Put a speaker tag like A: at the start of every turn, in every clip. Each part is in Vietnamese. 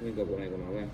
A: mình gập bộ này của nó vào.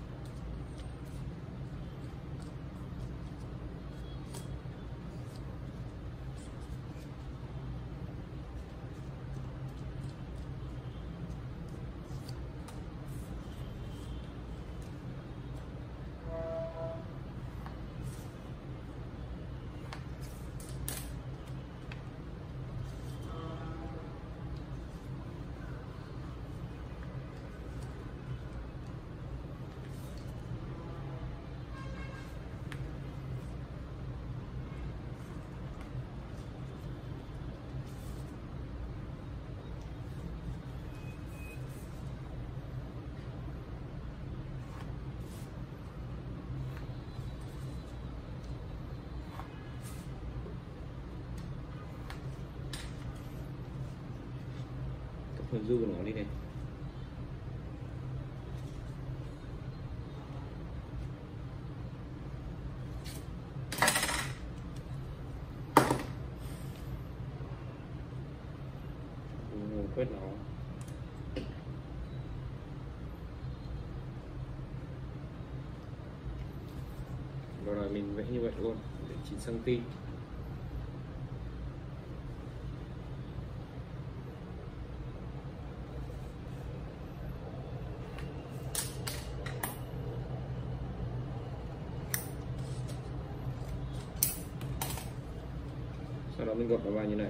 A: Phần du của nó đi này. Quét nó. Rồi mình vẽ như vậy luôn để 9 cm. Sau đó mình gập nó vào như này.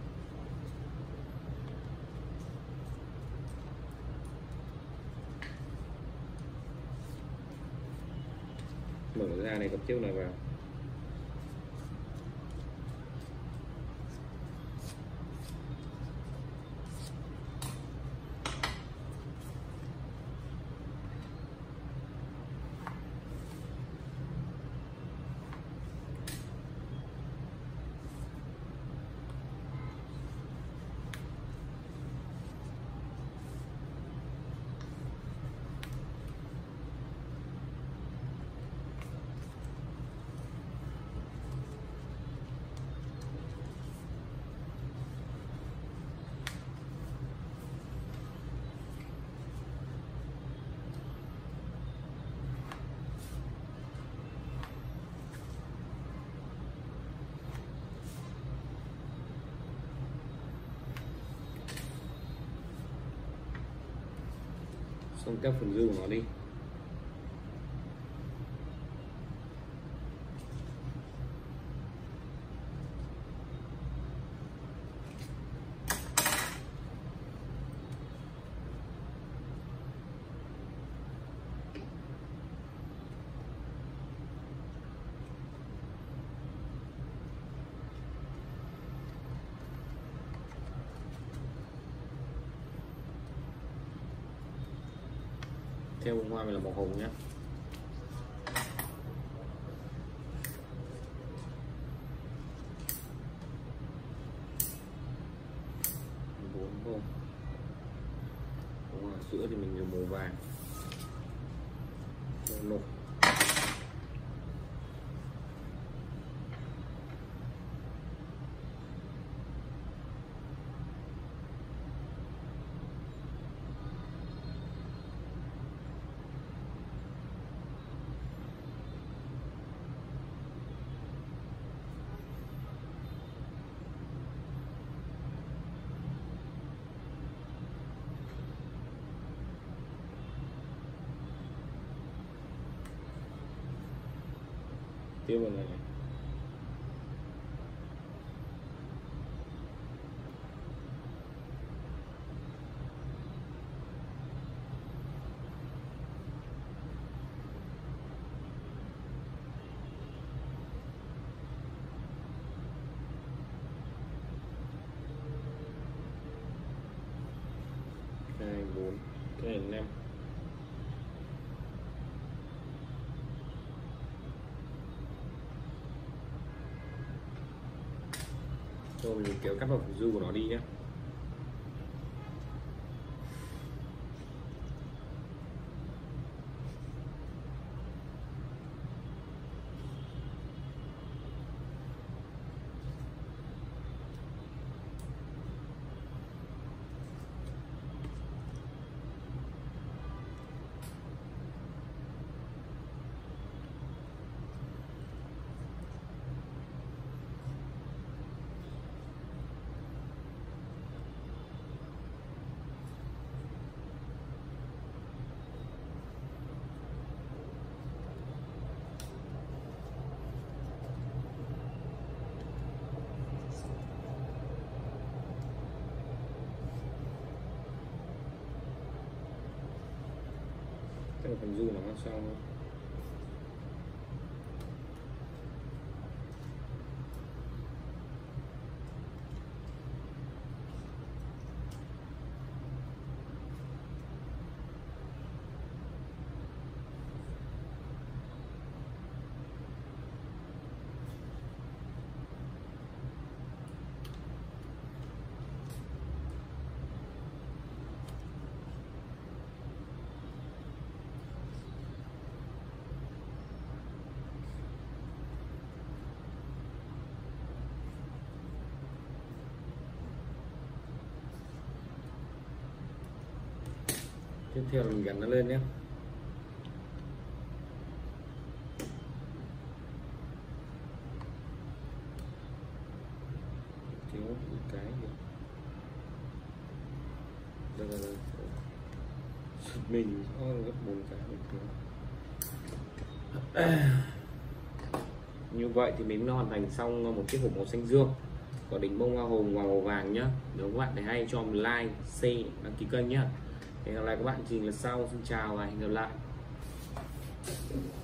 A: Mở ra này, gập chiếc này vào. Xong các phần dư của nó đi. Theo bông hoa mình là màu hồng nhé. Bốn bông. Bông hoa sữa thì mình dùng màu vàng. Màu nổi. Tiếp vào này. Hai, bốn, cái này 5. Rồi mình kéo cắt vào phần dư của nó đi nhé. rồi còn du nó mang sau nữa. Tiếp theo là mình gắn nó lên nhé. Thiếu một cái gì đây. Mình có gấp 4 cái như vậy thì mình đã hoàn thành xong một chiếc hộp màu xanh dương có đỉnh bông hoa hồng và màu vàng nhá. Nếu các bạn thấy hay cho mình like, share, đăng ký kênh nhá. Hẹn gặp lại các bạn chương trình lần sau. Xin chào và hẹn gặp lại.